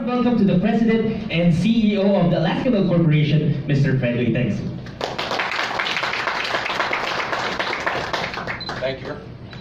Welcome to the President and CEO of the Alaska Milk Corporation, Mr. Fred Uytengsu. Thank you.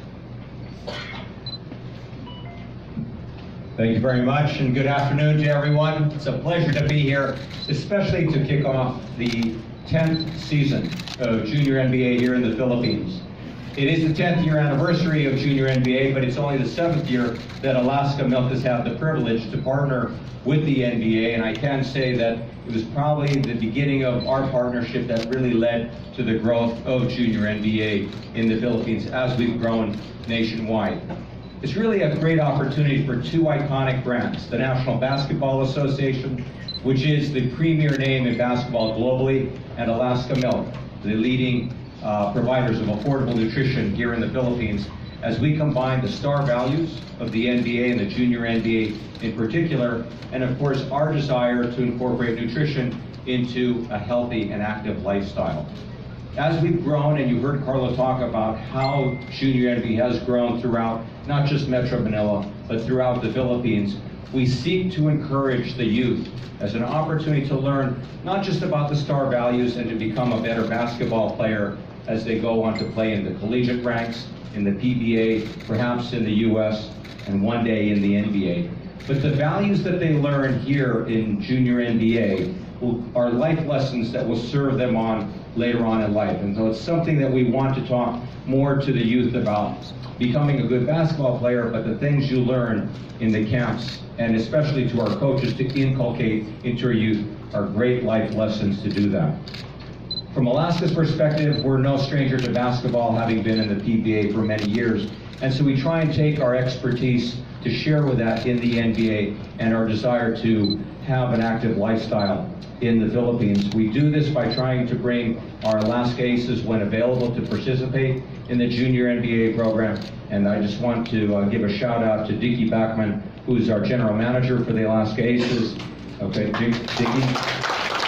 Thank you very much, and good afternoon to everyone. It's a pleasure to be here, especially to kick off the 10th season of Junior NBA here in the Philippines. It is the 10th year anniversary of Junior NBA, but it's only the 7th year that Alaska Milk has had the privilege to partner with the NBA, and I can say that it was probably the beginning of our partnership that really led to the growth of Junior NBA in the Philippines as we've grown nationwide. It's really a great opportunity for two iconic brands, the National Basketball Association, which is the premier name in basketball globally, and Alaska Milk, the leading providers of affordable nutrition here in the Philippines, as we combine the star values of the NBA and the Junior NBA in particular, and of course our desire to incorporate nutrition into a healthy and active lifestyle. As we've grown, and you heard Carlo talk about how Junior NBA has grown throughout not just Metro Manila, but throughout the Philippines, we seek to encourage the youth as an opportunity to learn not just about the star values and to become a better basketball player as they go on to play in the collegiate ranks, in the PBA, perhaps in the US, and one day in the NBA. But the values that they learn here in Junior NBA are life lessons that will serve them on later on in life. And so it's something that we want to talk more to the youth about, becoming a good basketball player, but the things you learn in the camps, and especially to our coaches to inculcate into our youth, are great life lessons to do that. From Alaska's perspective, we're no stranger to basketball, having been in the PBA for many years. And so we try and take our expertise to share with that in the NBA and our desire to have an active lifestyle in the Philippines. We do this by trying to bring our Alaska Aces, when available, to participate in the Junior NBA program. And I just want to give a shout out to Dickie Backman, who's our general manager for the Alaska Aces. Okay, Dickie.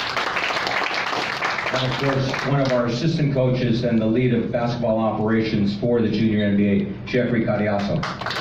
And of course, one of our assistant coaches and the lead of basketball operations for the Junior NBA, Jeffrey Carriazo.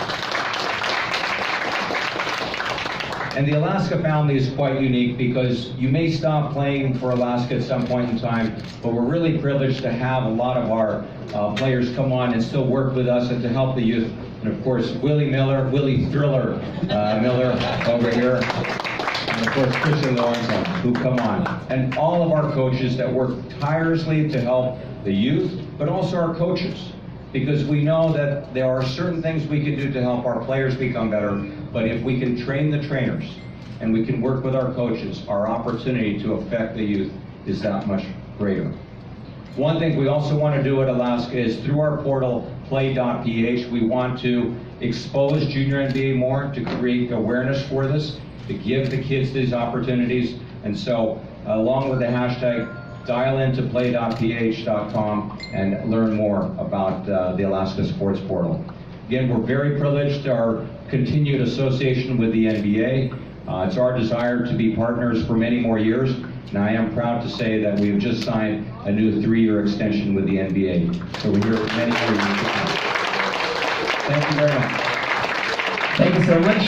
And the Alaska family is quite unique because you may stop playing for Alaska at some point in time, but we're really privileged to have a lot of our players come on and still work with us and to help the youth. And of course, Willie Thriller Miller over here. And of course, Christian Lorenzo, who come on. And all of our coaches that work tirelessly to help the youth, but also our coaches. Because we know that there are certain things we can do to help our players become better, but if we can train the trainers and we can work with our coaches, our opportunity to affect the youth is that much greater. One thing we also want to do at Alaska is through our portal, play.ph, we want to expose Junior NBA more, to create awareness for this, to give the kids these opportunities. And so, along with the hashtag, dial into play.ph.com and learn more about the Alaska Sports Portal. Again, we're very privileged to our continued association with the NBA. It's our desire to be partners for many more years, and I am proud to say that we have just signed a new 3-year extension with the NBA. So we're here for many more years to come. Thank you very much. Thank you so much.